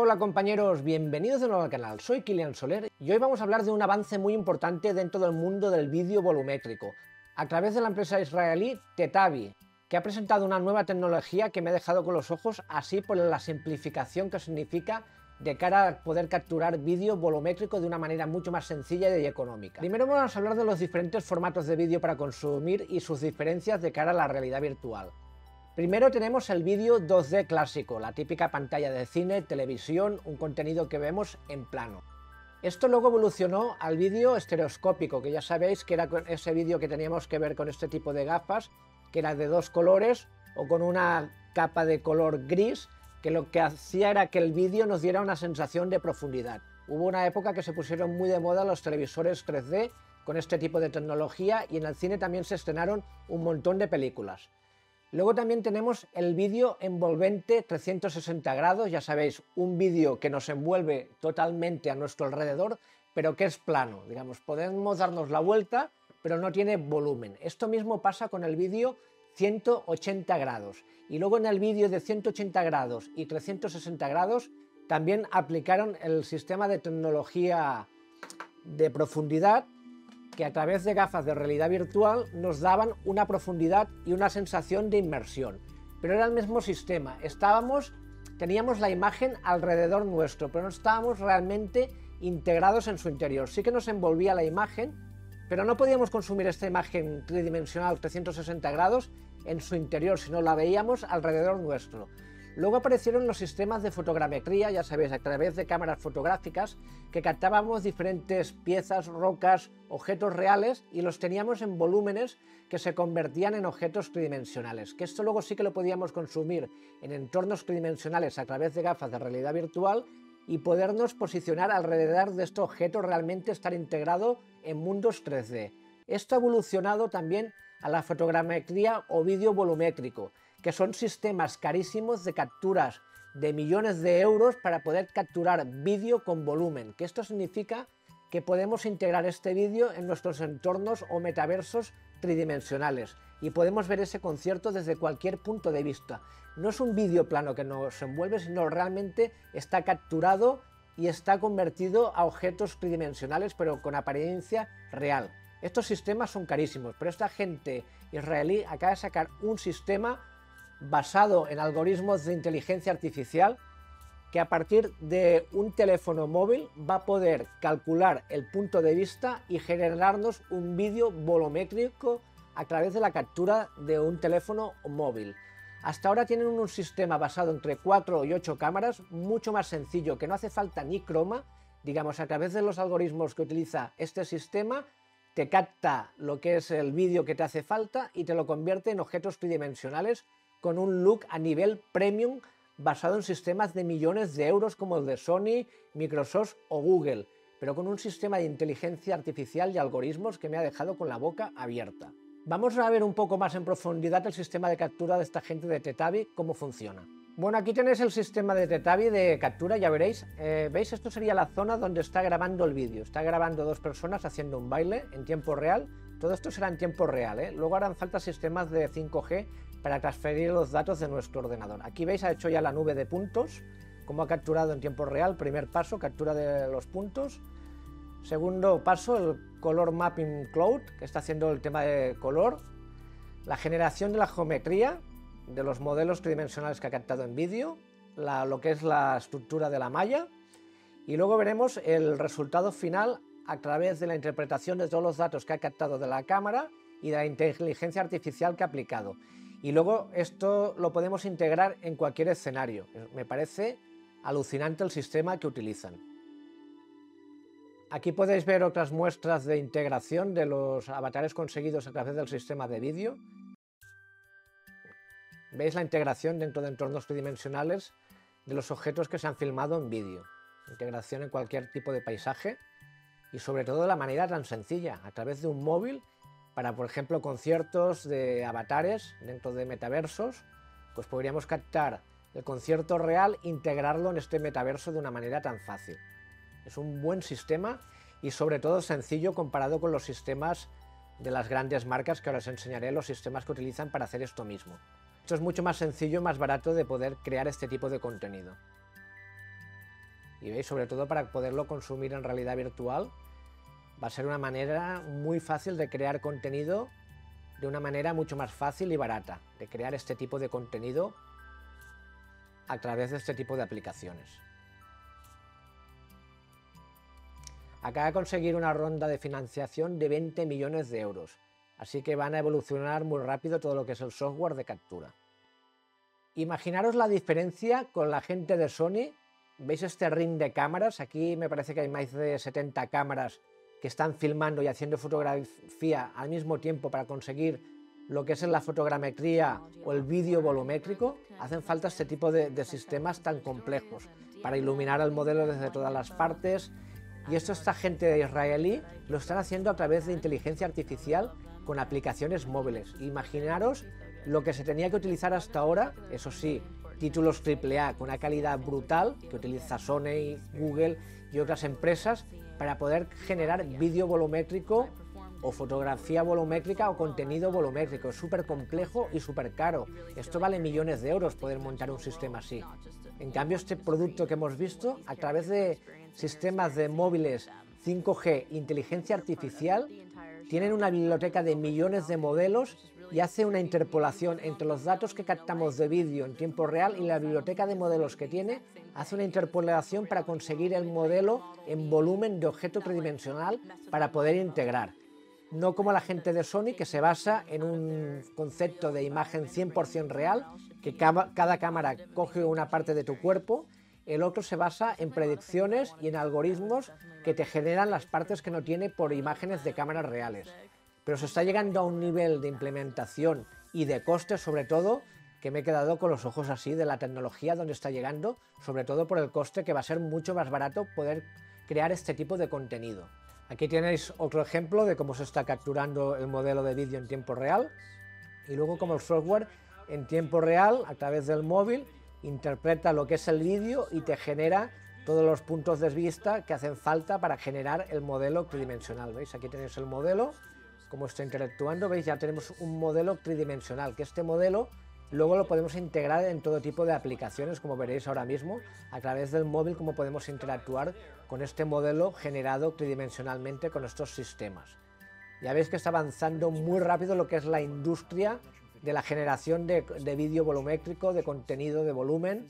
Hola compañeros, bienvenidos de nuevo al canal, soy Kilian Soler y hoy vamos a hablar de un avance muy importante dentro del mundo del vídeo volumétrico, a través de la empresa israelí Tetavi, que ha presentado una nueva tecnología que me ha dejado con los ojos así por la simplificación que significa de cara a poder capturar vídeo volumétrico de una manera mucho más sencilla y económica. Primero vamos a hablar de los diferentes formatos de vídeo para consumir y sus diferencias de cara a la realidad virtual. Primero tenemos el vídeo 2D clásico, la típica pantalla de cine, televisión, un contenido que vemos en plano. Esto luego evolucionó al vídeo estereoscópico, que ya sabéis que era ese vídeo que teníamos que ver con este tipo de gafas, que era de dos colores o con una capa de color gris, que lo que hacía era que el vídeo nos diera una sensación de profundidad. Hubo una época que se pusieron muy de moda los televisores 3D con este tipo de tecnología y en el cine también se estrenaron un montón de películas. Luego también tenemos el vídeo envolvente 360 grados, ya sabéis, un vídeo que nos envuelve totalmente a nuestro alrededor, pero que es plano, digamos, podemos darnos la vuelta, pero no tiene volumen. Esto mismo pasa con el vídeo 180 grados. Y luego en el vídeo de 180 grados y 360 grados también aplicaron el sistema de tecnología de profundidad, que a través de gafas de realidad virtual nos daban una profundidad y una sensación de inmersión. Pero era el mismo sistema, teníamos la imagen alrededor nuestro, pero no estábamos realmente integrados en su interior. Sí que nos envolvía la imagen, pero no podíamos consumir esta imagen tridimensional 360 grados en su interior, sino la veíamos alrededor nuestro. Luego aparecieron los sistemas de fotogrametría, ya sabéis, a través de cámaras fotográficas, que captábamos diferentes piezas, rocas, objetos reales y los teníamos en volúmenes que se convertían en objetos tridimensionales. Que esto luego sí que lo podíamos consumir en entornos tridimensionales a través de gafas de realidad virtual y podernos posicionar alrededor de este objeto, realmente estar integrado en mundos 3D. Esto ha evolucionado también a la fotogrametría o vídeo volumétrico, que son sistemas carísimos de capturas de millones de euros para poder capturar vídeo con volumen, que esto significa que podemos integrar este vídeo en nuestros entornos o metaversos tridimensionales y podemos ver ese concierto desde cualquier punto de vista. No es un vídeo plano que nos envuelve, sino realmente está capturado y está convertido a objetos tridimensionales, pero con apariencia real. Estos sistemas son carísimos, pero esta gente israelí acaba de sacar un sistema basado en algoritmos de inteligencia artificial que a partir de un teléfono móvil va a poder calcular el punto de vista y generarnos un vídeo volumétrico a través de la captura de un teléfono móvil. Hasta ahora tienen un sistema basado entre 4 y 8 cámaras, mucho más sencillo, que no hace falta ni croma, digamos, a través de los algoritmos que utiliza este sistema, te capta lo que es el vídeo que te hace falta y te lo convierte en objetos tridimensionales con un look a nivel premium basado en sistemas de millones de euros como el de Sony, Microsoft o Google, pero con un sistema de inteligencia artificial y algoritmos que me ha dejado con la boca abierta. Vamos a ver un poco más en profundidad el sistema de captura de esta gente de Tetavi, cómo funciona. Bueno, aquí tenéis el sistema de Tetavi de captura, ya veréis. ¿Veis? Esto sería la zona donde está grabando el vídeo. Está grabando dos personas haciendo un baile en tiempo real. Todo esto será en tiempo real, ¿eh? Luego harán falta sistemas de 5G para transferir los datos de nuestro ordenador. Aquí veis, ha hecho ya la nube de puntos, como ha capturado en tiempo real. Primer paso, captura de los puntos. Segundo paso, el Color Mapping Cloud, que está haciendo el tema de color. La generación de la geometría de los modelos tridimensionales que ha captado en vídeo, lo que es la estructura de la malla, y luego veremos el resultado final a través de la interpretación de todos los datos que ha captado de la cámara y de la inteligencia artificial que ha aplicado. Y luego esto lo podemos integrar en cualquier escenario. Me parece alucinante el sistema que utilizan. Aquí podéis ver otras muestras de integración de los avatares conseguidos a través del sistema de vídeo. Veis la integración dentro de entornos tridimensionales de los objetos que se han filmado en vídeo. Integración en cualquier tipo de paisaje y sobre todo de la manera tan sencilla, a través de un móvil, para por ejemplo conciertos de avatares dentro de metaversos, pues podríamos captar el concierto real e integrarlo en este metaverso de una manera tan fácil. Es un buen sistema y sobre todo sencillo comparado con los sistemas de las grandes marcas, que ahora os enseñaré los sistemas que utilizan para hacer esto mismo. Esto es mucho más sencillo y más barato de poder crear este tipo de contenido. Y veis, sobre todo para poderlo consumir en realidad virtual, va a ser una manera muy fácil de crear contenido de una manera mucho más fácil y barata, de crear este tipo de contenido a través de este tipo de aplicaciones. Acaba de conseguir una ronda de financiación de 20 millones de euros, así que van a evolucionar muy rápido todo lo que es el software de captura. Imaginaros la diferencia con la gente de Sony. ¿Veis este ring de cámaras? Aquí me parece que hay más de 70 cámaras que están filmando y haciendo fotografía al mismo tiempo para conseguir lo que es la fotogrametría o el vídeo volumétrico. Hacen falta este tipo de sistemas tan complejos para iluminar el modelo desde todas las partes. Y esto, esta gente israelí lo están haciendo a través de inteligencia artificial con aplicaciones móviles. Imaginaros lo que se tenía que utilizar hasta ahora, eso sí, títulos AAA con una calidad brutal que utiliza Sony, Google y otras empresas para poder generar vídeo volumétrico o fotografía volumétrica o contenido volumétrico. Es súper complejo y súper caro. Esto vale millones de euros poder montar un sistema así. En cambio, este producto que hemos visto, a través de sistemas de móviles 5G, inteligencia artificial, tienen una biblioteca de millones de modelos y hace una interpolación entre los datos que captamos de vídeo en tiempo real y la biblioteca de modelos que tiene, hace una interpolación para conseguir el modelo en volumen de objeto tridimensional para poder integrar. No como la gente de Sony, que se basa en un concepto de imagen 100% real, que cada cámara coge una parte de tu cuerpo. El otro se basa en predicciones y en algoritmos que te generan las partes que no tiene por imágenes de cámaras reales. Pero se está llegando a un nivel de implementación y de costes, sobre todo, que me he quedado con los ojos así de la tecnología donde está llegando, sobre todo por el coste, que va a ser mucho más barato poder crear este tipo de contenido. Aquí tenéis otro ejemplo de cómo se está capturando el modelo de vídeo en tiempo real y luego cómo el software en tiempo real, a través del móvil, interpreta lo que es el vídeo y te genera todos los puntos de vista que hacen falta para generar el modelo tridimensional. ¿Veis? Aquí tenéis el modelo, cómo está interactuando. ¿Veis? Ya tenemos un modelo tridimensional, que este modelo luego lo podemos integrar en todo tipo de aplicaciones, como veréis ahora mismo, a través del móvil, cómo podemos interactuar con este modelo generado tridimensionalmente con estos sistemas. Ya veis que está avanzando muy rápido lo que es la industria de la generación de vídeo volumétrico, de contenido de volumen.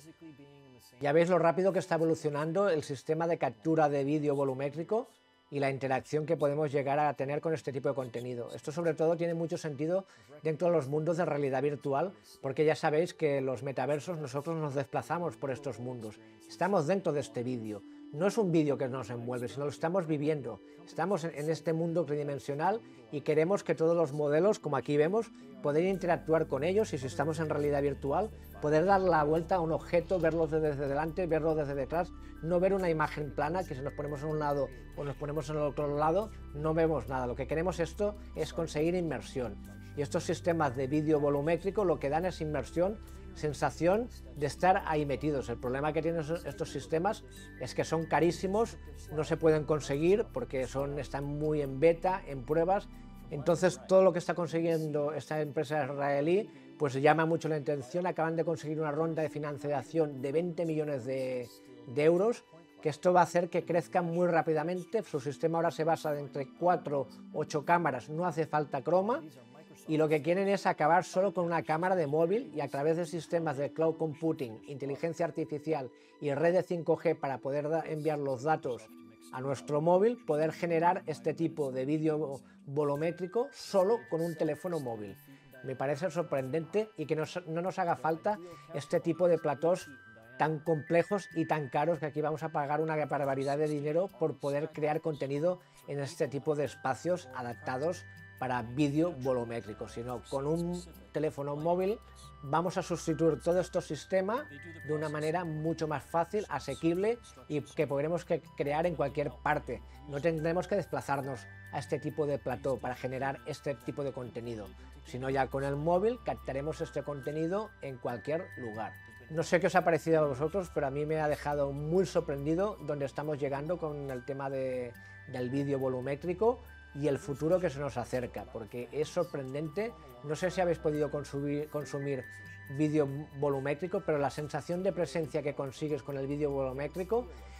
Ya veis lo rápido que está evolucionando el sistema de captura de vídeo volumétrico y la interacción que podemos llegar a tener con este tipo de contenido. Esto sobre todo tiene mucho sentido dentro de los mundos de realidad virtual, porque ya sabéis que los metaversos nosotros nos desplazamos por estos mundos. Estamos dentro de este vídeo. No es un vídeo que nos envuelve, sino lo estamos viviendo. Estamos en este mundo tridimensional y queremos que todos los modelos, como aquí vemos, poder interactuar con ellos y si estamos en realidad virtual, poder dar la vuelta a un objeto, verlo desde delante, verlo desde detrás, no ver una imagen plana que si nos ponemos en un lado o nos ponemos en el otro lado no vemos nada. Lo que queremos esto es conseguir inmersión y estos sistemas de vídeo volumétrico lo que dan es inmersión, sensación de estar ahí metidos. El problema que tienen estos sistemas es que son carísimos, no se pueden conseguir porque están muy en beta, en pruebas. Entonces todo lo que está consiguiendo esta empresa israelí pues llama mucho la atención. Acaban de conseguir una ronda de financiación de 20 millones de euros, que esto va a hacer que crezcan muy rápidamente. Su sistema ahora se basa de entre 4 o 8 cámaras, no hace falta croma, y lo que quieren es acabar solo con una cámara de móvil y a través de sistemas de cloud computing, inteligencia artificial y redes 5G para poder enviar los datos a nuestro móvil, poder generar este tipo de vídeo volumétrico solo con un teléfono móvil. Me parece sorprendente y que no nos haga falta este tipo de platós tan complejos y tan caros, que aquí vamos a pagar una barbaridad de dinero por poder crear contenido en este tipo de espacios adaptados para vídeo volumétrico, sino con un teléfono móvil vamos a sustituir todo este sistema de una manera mucho más fácil, asequible y que podremos crear en cualquier parte. No tendremos que desplazarnos a este tipo de plató para generar este tipo de contenido, sino ya con el móvil captaremos este contenido en cualquier lugar. No sé qué os ha parecido a vosotros, pero a mí me ha dejado muy sorprendido donde estamos llegando con el tema del vídeo volumétrico y el futuro que se nos acerca, porque es sorprendente. No sé si habéis podido consumir vídeo volumétrico, pero la sensación de presencia que consigues con el vídeo volumétrico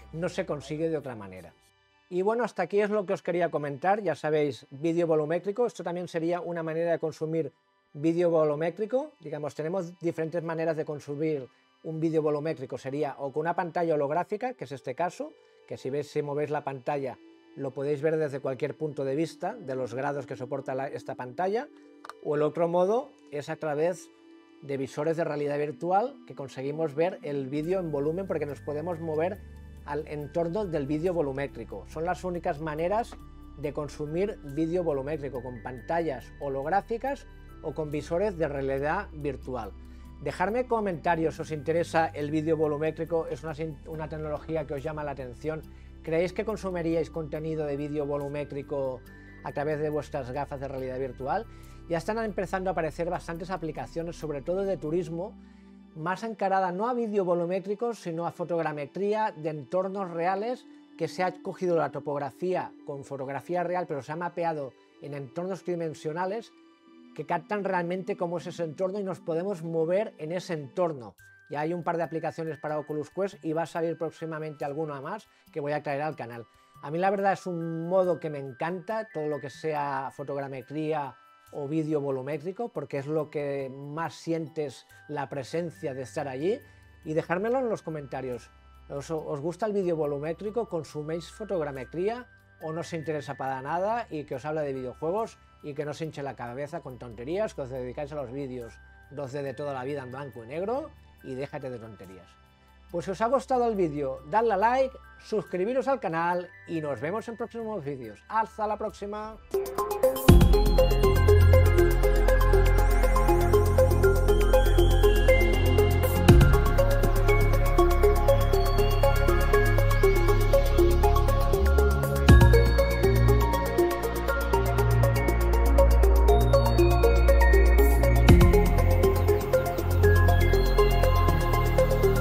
no se consigue de otra manera. Y bueno, hasta aquí es lo que os quería comentar. Ya sabéis, vídeo volumétrico, esto también sería una manera de consumir vídeo volumétrico. Digamos, tenemos diferentes maneras de consumir un vídeo volumétrico, sería o con una pantalla holográfica, que es este caso, que si movéis la pantalla lo podéis ver desde cualquier punto de vista de los grados que soporta esta pantalla, o el otro modo es a través de visores de realidad virtual, que conseguimos ver el vídeo en volumen porque nos podemos mover al entorno del vídeo volumétrico. Son las únicas maneras de consumir vídeo volumétrico, con pantallas holográficas o con visores de realidad virtual. Dejadme comentarios si os interesa el vídeo volumétrico, es una tecnología que os llama la atención. ¿Creéis que consumiríais contenido de vídeo volumétrico a través de vuestras gafas de realidad virtual? Ya están empezando a aparecer bastantes aplicaciones, sobre todo de turismo, más encarada no a vídeo volumétrico, sino a fotogrametría de entornos reales, que se ha cogido la topografía con fotografía real, pero se ha mapeado en entornos tridimensionales que captan realmente cómo es ese entorno y nos podemos mover en ese entorno. Ya hay un par de aplicaciones para Oculus Quest y va a salir próximamente alguna más que voy a traer al canal. A mí la verdad es un modo que me encanta, todo lo que sea fotogrametría o vídeo volumétrico, porque es lo que más sientes la presencia de estar allí. Y dejármelo en los comentarios. ¿Os gusta el vídeo volumétrico? ¿Consuméis fotogrametría? ¿O no os interesa para nada y que os habla de videojuegos y que no os hinche la cabeza con tonterías, que os dedicáis a los vídeos 2D de toda la vida en blanco y negro y déjate de tonterías? Pues si os ha gustado el vídeo, dadle a like, suscribiros al canal y nos vemos en próximos vídeos. ¡Hasta la próxima!